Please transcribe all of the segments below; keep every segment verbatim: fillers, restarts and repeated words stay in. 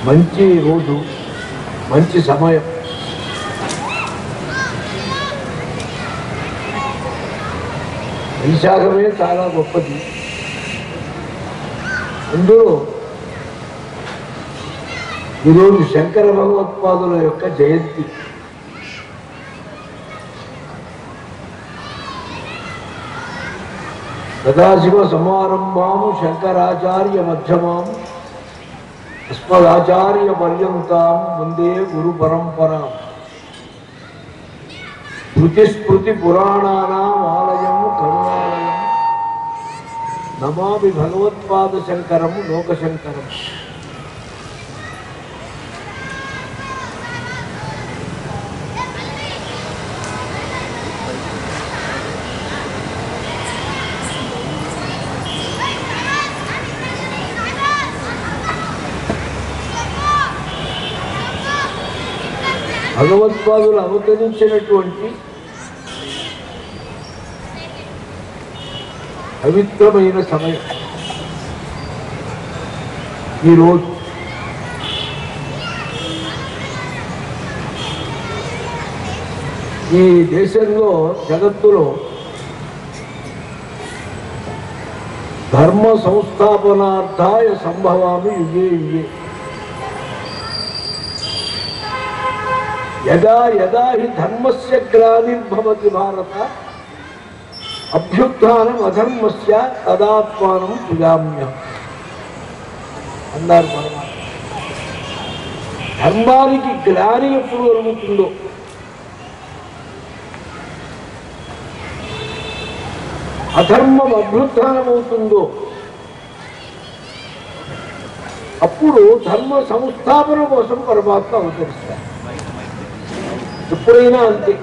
మంచి రోజు, మంచి సమయం. వైశాఖమే చాలా గొప్పది. అందులో ఈరోజు శంకర భగవత్పాదుల యొక్క జయంతి. సదాశివ సమారంభాము శంకరాచార్య మధ్యమాం అస్మదాచార్య పర్యంతాం వందే గురు పరంపరాం. శృతిస్మృతి పురాణానాం ఆలయం కరుణాలయం నమామి భగవత్పాద శంకరం లోకశంకరం. భగవత్పాదులు అవతరించినటువంటి పవిత్రమైన సమయం ఈరోజు. ఈ దేశంలో జగత్తులో ధర్మ సంస్థాపనార్థాయ సంభవామి యుగే యుగే. యదా యదా హి ధర్మస్య గ్లానిర్భవతి భారత అభ్యుత్థానం అధర్మస్య తదాత్మానం సృజామ్యహం అన్నారు పరమాత్మ. ధర్మానికి గ్లాని ఎప్పుడు కలుగుతుందో, అధర్మం అభ్యుత్థానం అవుతుందో అప్పుడు ధర్మ సంస్థాపన కోసం పరమాత్మ అవతరిస్తారు. ఎప్పుడైనా అంతే.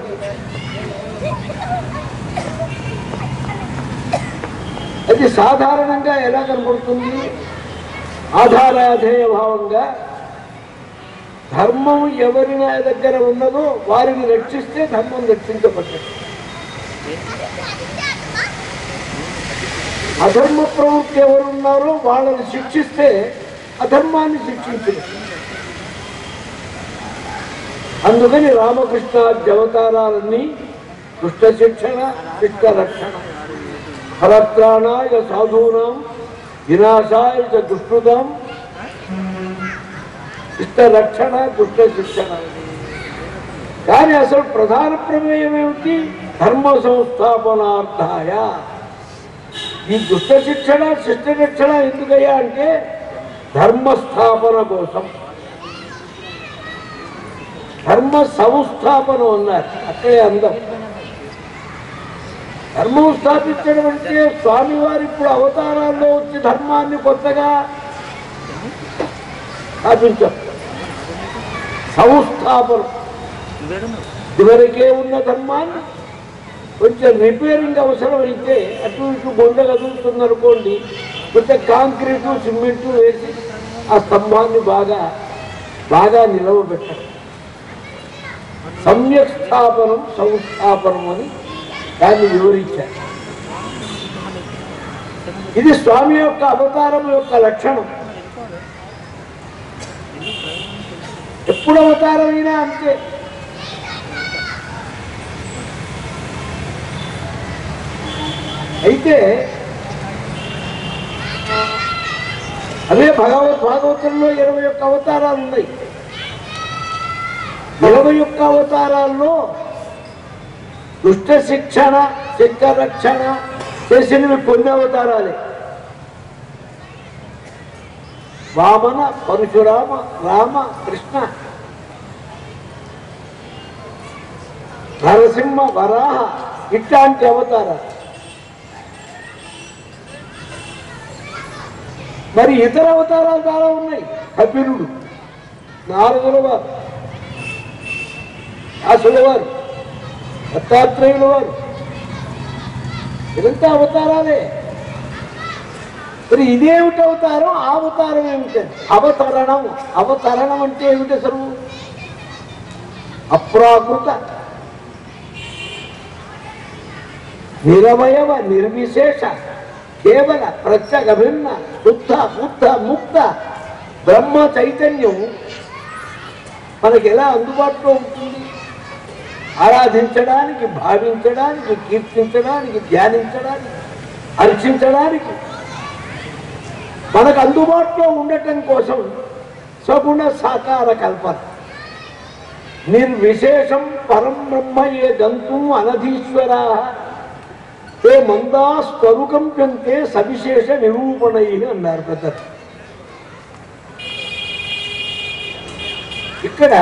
అది సాధారణంగా ఎలా కనపడుతుంది? ఆధారాధేయ భావంగా ధర్మం ఎవరి దగ్గర ఉన్నదో వారిని రక్షిస్తే ధర్మం రక్షించబడ్డది. అధర్మ ప్రవృత్తి ఎవరున్నారో వాళ్ళని శిక్షిస్తే అధర్మాన్ని శిక్షించదు. అందుకని రామకృష్ణాది అవతారాలన్నీ దుష్ట శిక్షణ, శిష్ట రక్షణ, ఫలత్రాణాయ సాధూనాం వినాశాయ చ దుష్కృతాం. శిష్ట రక్షణ, దుష్ట శిక్షణ. కానీ అసలు ప్రధాన ప్రమేయం ఏమిటి? ధర్మ సంస్థాపనార్థాయ. ఈ దుష్ట శిక్షణ, శిష్ట రక్షణ ఎందుకయ్యా అంటే ధర్మస్థాపన కోసం. ధర్మ సంస్థాపన అన్నారు, అక్కడే అందం. ధర్మం స్థాపించడం అంటే స్వామివారు ఇప్పుడు అవతారాల్లో వచ్చి ధర్మాన్ని కొత్తగా స్థాపించారు. సంస్థాపన ఇదివరకే ఉన్న ధర్మాన్ని కొంచెం రిపేరింగ్ అవసరమైతే అటు ఇటు గుండ కదులుతుందనుకోండి, కొంచెం కాంక్రీటు సిమెంటు వేసి ఆ స్తంభాన్ని బాగా బాగా నిలవబెట్టడం. సమ్యక్ స్థాపనం, సంస్థాపనం అని దాన్ని వివరించారు. ఇది స్వామి యొక్క అవతారం యొక్క లక్షణం. ఎప్పుడు అవతారమైనా అంతే. అయితే అదే భగవత్ భాగవతంలో ఇరవై ఒక్క అవతారాలు ఉన్నాయి. ఇరవై ఒక్క అవతారాల్లో దుష్ట శిక్షణ, శిక్ష రక్షణ చేసినవి కొన్ని అవతారాలే. వామన, పరశురామ, రామ, కృష్ణ, నరసింహ, వరాహ ఇట్లాంటి అవతారాలు. మరి ఇతర అవతారాలు చాలా ఉన్నాయి. కపిలుడు, నారదుల వారు, వ్యాసుల వారు, దత్తాత్రేయుల వారు, ఇదంతా అవతారాలే. మరి ఇదేమిటి అవతారం? ఆ అవతారం ఏమిటి? అవతరణం. అవతరణం అంటే ఏమిటి అసలు? అప్రాకృత నిరవయవ నిర్విశేష కేవల ప్రత్యేక భిన్న శుద్ధ బుద్ధ ముక్త బ్రహ్మ చైతన్యం మనకి ఎలా అందుబాటులో ఉంటుంది? ఆరాధించడానికి, భావించడానికి, కీర్తించడానికి, ధ్యానించడానికి, అర్చించడానికి మనకు అందుబాటులో ఉండటం కోసం సగుణ సాకార కల్పన. నిర్విశేషం పరం బ్రహ్మ ఏ గంతుం అనధీశ్వరా ఏ మందా స్వరుకంప్యంతే సవిశేష నిరూపణై అన్నారు పెద్దలు. ఇక్కడ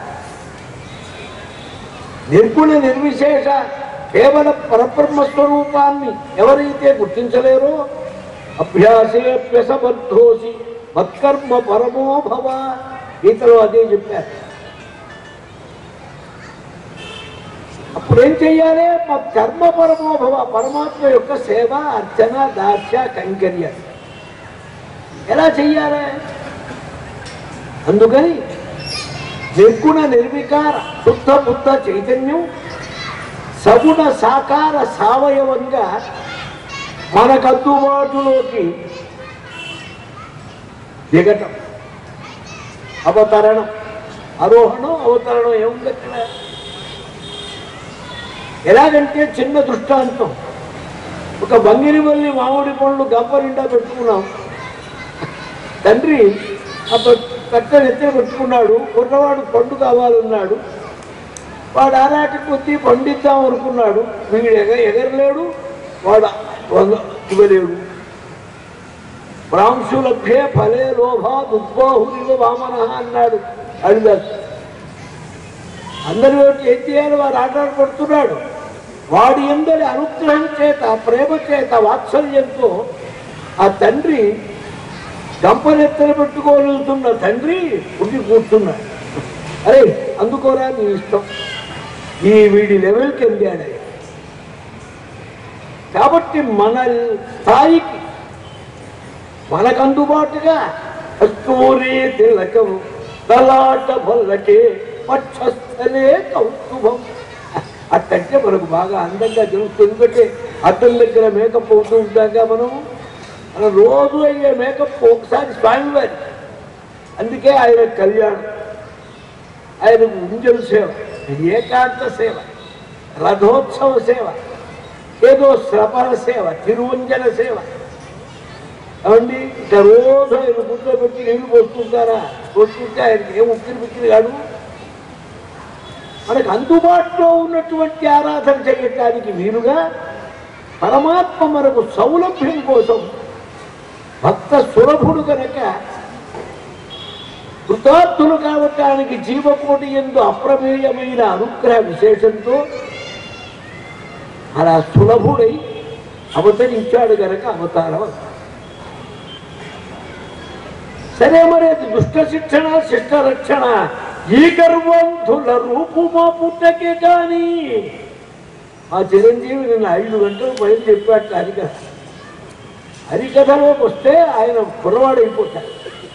నిర్గుణ నిర్విశేష కేవల పరబ్రహ్మస్వరూపాన్ని ఎవరైతే గుర్తించలేరో అభ్యాసేప్యసబద్ధోసి మత్కర్మ పరమో భవ. గీతలో అదే చెప్పారు. అప్పుడేం చెయ్యాలి? మత్కర్మ పరమో భవ. పరమాత్మ యొక్క సేవ, అర్చన, దాస్య, కైంకర్యం ఎలా చెయ్యాలి? అందుకని నిర్గుణ నిర్వికార శుద్ధ బుద్ధ చైతన్యం సగుణ సాకార సావయవంగా మనకు అందుబాటులోకి దిగటం. అవతరణం, ఆరోహణం, అవతరణం ఏముంది అక్కడ? ఎలాగంటే చిన్న దృష్టాంతం. ఒక బంగిరివల్లి మామిడి పండ్లు గంప నిండా పెట్టుకున్నాం. తండ్రి ఆ కట్ట ఎత్తే పెట్టుకున్నాడు. కుర్రవాడు పండు కావాలన్నాడు. వాడు ఆరాటి కొద్దీ పండిద్దాం అనుకున్నాడు. వీడు ఎగ ఎగరలేడు, వాడు ఇవ్వలేడు. బ్రాంశులభ్యే ఫలే లోభా దుర్బాహురివ వామన అన్నాడు హరిదాస్. అందరి ఒకటి ఏం చేయాలి? వాడు ఆటాడపడుతున్నాడు. వాడి అందరి అనుగ్రహం చేత, ప్రేమ చేత, వాత్సల్యంతో ఆ తండ్రి గంపనెత్తలు పెట్టుకోగలుగుతున్న తండ్రి ఉండి కూర్చున్నాడు. అరే అందుకోరా, నీ ఇష్టం. ఈ వీడి లెవెల్కి వెళ్ళాడు. కాబట్టి మన స్థాయికి మనకు అందుబాటుగా కస్తూరి తిలకం తలాట భల్లకే పక్షస్థలే కౌస్తుభం అట్టంటే మనకు బాగా అందంగా తెలుస్తుంది. ఎందుకంటే అద్దం దగ్గర మేకప్ అవుతూ ఉంటాగా మనం మనం రోజు అయ్యే మేకప్ ఒకసారి స్వామివారి. అందుకే ఆయన కళ్యాణం, ఆయనకు ఉంజలు సేవ, ఏకాంత సేవ, రథోత్సవ సేవ, ఏదో శ్రవణ సేవ, తిరువంజన సేవ. అవండి ఇక రోజు ఆయన కూర్చోబెట్టి నీళ్లు పోస్తుంటారా? పోస్తుంటే ఆయనకి ఏం ఉక్కిరి బిక్కిరి కాదు. మనకు అందుబాటులో ఉన్నటువంటి ఆరాధన చేయటానికి వీలుగా పరమాత్మ మనకు సౌలభ్యం కోసం భక్త సులభుడు కనుక కృతార్థులు కావటానికి జీవకోటి యందు అప్రమేయమైన అనుగ్రహ విశేషంతో అలా సులభుడై అవతరించాడు గనక అవతారం. సరే, మరి అది దుష్ట శిక్షణ, శిష్ట రక్షణ. ఈ గర్వంతుల రూపు మా పుట్టకే కానీ ఆ చిరంజీవి నిన్న ఐదు గంటలు బయలు చెప్పాట హరికథ. హరికథలోకి వస్తే ఆయన కుర్రవాడైపోతాడు.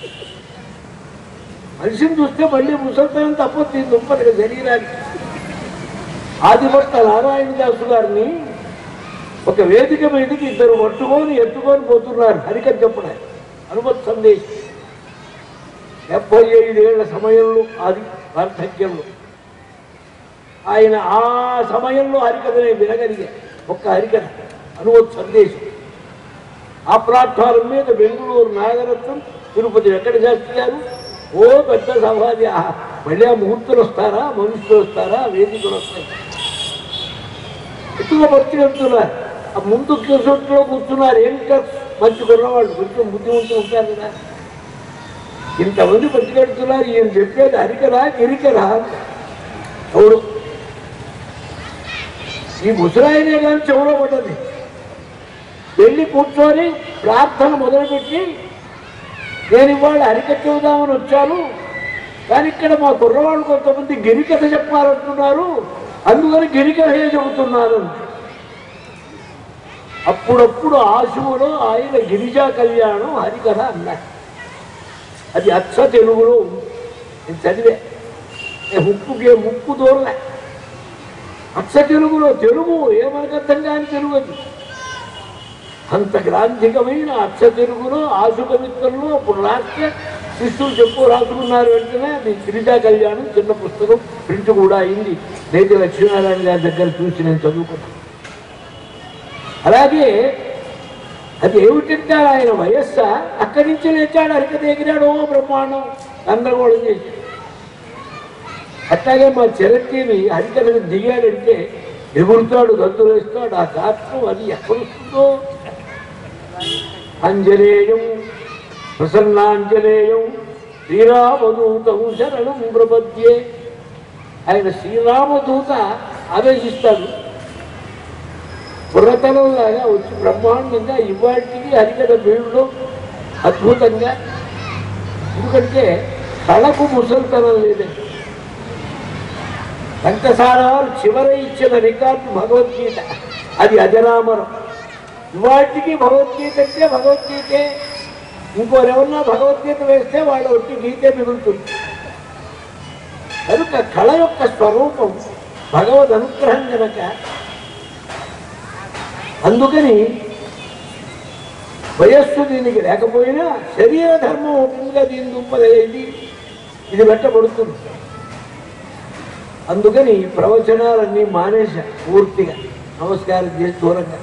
మనిషిని చూస్తే మళ్ళీ ముసలితనం తప్ప దుంపది శరీరానికి. ఆదిభట్ట నారాయణదాసు గారిని ఒక వేదిక మీదకి ఇద్దరు పట్టుకొని ఎత్తుకొని పోతున్నారు హరికథ చెప్పడానికి. అనుమతి సందేశం డెబ్బై ఐదేళ్ల సమయంలో, అది వార్ధక్యంలో ఆయన ఆ సమయంలో హరికథనే వినగలిగా. ఒక్క హరికథ అనుమతి సందేశం. ఆ ప్లాట్ఫారం మీద బెంగళూరు నాగరత్నం, తిరుపతి వెంకట శాస్త్రి గారు, ఓ పెద్ద సమాధి. మళ్ళీ ఆ ముహూర్తులు వస్తారా, మనుషులు వస్తారా, వేదికలు వస్తాయి. ఎత్తుగా భక్తి వెళ్తున్నారు. ఆ ముందు కిసొట్లో కూర్చున్నారు. ఏంటో మంచి కుర్రవాళ్ళు, కొంచెం బుద్ధిమంతులు ఉంటారు కదా. ఇంతమంది పట్టుకెడుతున్నారు. ఈయన చెప్పేది హరికరా గిరికరా ఎవడు? ఈ ముసలాయనే కానీ చెవులో పడ్డది. వెళ్ళి కూర్చొని ప్రార్థన మొదలుపెట్టి, నేను ఇవాళ హరికథ చెబుదామని వచ్చాను, కానీ ఇక్కడ మా కుర్రవాళ్ళు కొంతమంది గిరికథ చెప్పాలంటున్నారు, అందుకని గిరికథే చెబుతున్నాను. అప్పుడప్పుడు ఆశువులో ఆయన గిరిజా కళ్యాణం హరికథ అన్నారు. అది అచ్చ తెలుగులో ఉంది. నేను చదివే ముక్కుకే ముక్కు దూరలే. అచ్చ తెలుగులో, తెలుగు ఏమనకు అర్థం కాని తెలుగు అది. అంత గ్రాంధికమైన అచ్చ తెలుగులో ఆశు కవిత్వంలో అప్పుడు రాస్తే శిష్యులు చెప్పు రాసుకున్నారు. వెంటనే అది గిరిజా కళ్యాణం చిన్న పుస్తకం ప్రింట్ కూడా అయింది. నేతి లక్ష్మీనారాయణ గారి దగ్గర చూసి నేను చదువుకున్నాను. అలాగే అది ఏమిటంటే ఆయన వయస్సు అక్కడి నుంచి లేచాడు, అరికత ఎగిరాడు, ఓ బ్రహ్మాండం గందరగోళం చేసి. అట్లాగే మా చిరంజీవి హరికథకు దిగాడంటే ఎగురుతాడు, గంతులు వేస్తాడు. ఆ గాత్రం అది ఎక్కడొస్తుందో. అంజనేయం ప్రసన్నాంజనేయం శ్రీరామదూతం శరణం ప్రపద్యే. ఆయన శ్రీరామదూత ఆవేశిస్తాడు. పురతలంలాగా వచ్చి బ్రహ్మాండంగా ఇవాటికి హరికథ బీడులో అద్భుతంగా. ఎందుకంటే కళకు ముసలితనం లేదండి. ఘంటసారాలు చివర ఇచ్చిన రికార్డు భగవద్గీత, అది అజరామరం. ఇవాటికి భగవద్గీత అంటే భగవద్గీతే. ఇంకోరెవరన్నా భగవద్గీత వేస్తే వాళ్ళ ఒట్టి గీతే మిగులుతుంది. కనుక కళ యొక్క స్వరూపం భగవద్ అనుగ్రహం కనుక అందుకని వయస్సు దీనికి లేకపోయినా శరీర ధర్మం ఉంటుందిగా దీని దుంపదనేది ఇది పెట్టబడుతుంది. అందుకని ప్రవచనాలన్నీ మానేశా పూర్తిగా, నమస్కారం చేసి దూరంగా.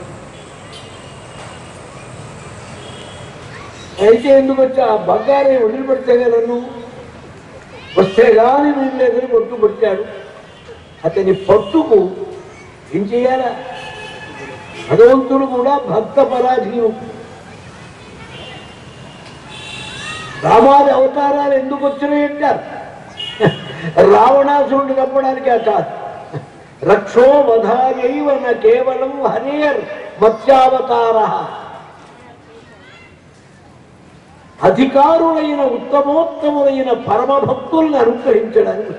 అయితే ఎందుకు వచ్చా ఆ బంగారే వదిలిపెడితే నన్ను వస్తే కానీ వీళ్ళెదురు పట్టు పట్టాడు. అతని పట్టుకు ఏం చేయాలా? భగవంతుడు కూడా భక్త పరాధీనుడు. రామాది అవతారాలు ఎందుకు వచ్చినాయి అంటారు. రావణాసురుడు తప్పడానికి కాదు. రక్షో వధాయైవ న కేవలం హరేర్ మత్స్యావతార. అధికారులైన ఉత్తమోత్తములైన పరమభక్తుల్ని అనుగ్రహించడానికి.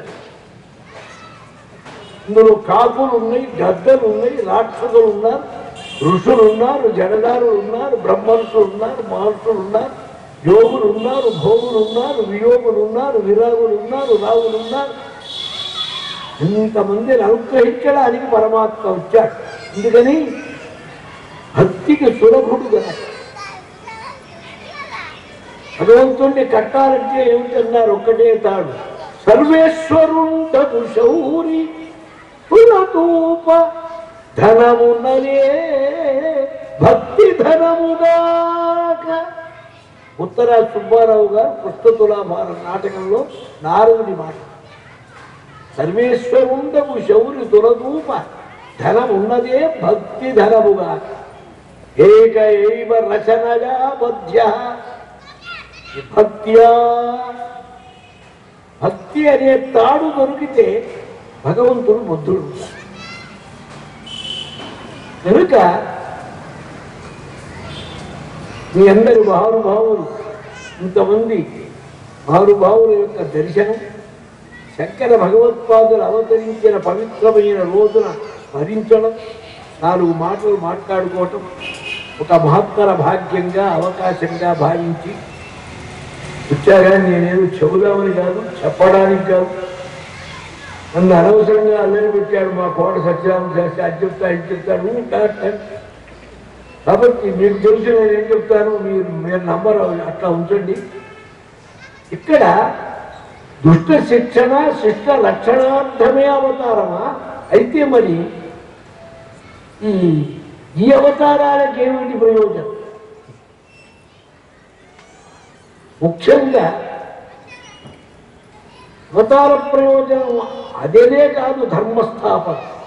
ఇందులో కాకులు ఉన్నాయి, గద్దలు ఉన్నాయి, రాక్షసులు ఉన్నారు, ఋషులు ఉన్నారు, జడదారులు ఉన్నారు, బ్రహ్మర్షులు ఉన్నారు, మహర్షులు ఉన్నారు, యోగులు ఉన్నారు, భోగులు ఉన్నారు, వియోగులు ఉన్నారు, విరాగులు ఉన్నారు, రావులు ఉన్నారు. ఇంతమందిని అనుగ్రహించడానికి పరమాత్మ వచ్చాడు. అందుకని భక్తికి సులభుడు కదా. భగవంతుణ్ణి కట్టాలంటే ఏమిటన్నారు? ఒక్కటే తాడు. సర్వేశ్వరుండదు శౌరి పురతూప ధనమున్నరే భక్తి ధనముగాక. ఉత్తరా సుబ్బారావు గారు పుస్తతులాభారం నాటకంలో నారదుడి మాట. సర్వేశ్వరుండవు శౌరి తురదూప ధనమున్నదే భక్తి ధనముగాక. ఏక ఏవ రచనగా బధ్య భక్త్యా. భక్తి అనే తాడు దొరికితే భగవంతుడు బుద్ధుడు. కనుక మీ అందరి మహానుభావులు, ఇంతమంది మహానుభావుల యొక్క దర్శనం, శంకర భగవత్పాదులు అవతరించిన పవిత్రమైన రోజున భరించడం, నాలుగు మాటలు మాట్లాడుకోవటం ఒక మహత్తర భాగ్యంగా అవకాశంగా భావించి వచ్చాగా. నేనేదో చెబుదామని కాదు, చెప్పడానికి కాదు. నన్ను అనవసరంగా అల్లరి పెట్టాడు మా కోట సత్యనారాయణ శాస్త్రి. అది చెప్తా ఇది చెప్తాడు కాబట్టి మీకు తెలిసి నేను ఏం చెప్తాను, మీరు మీరు నంబర్ అట్లా ఉంచండి. ఇక్కడ దుష్ట శిక్షణ శిష్ట లక్షణార్థమే అవతారమా? అయితే మరి ఈ ఈ అవతారాలకు ఏమిటి ప్రయోజనం? ముఖ్యంగా అవతార ప్రయోజనం అదేనే కాదు, ధర్మస్థాపన.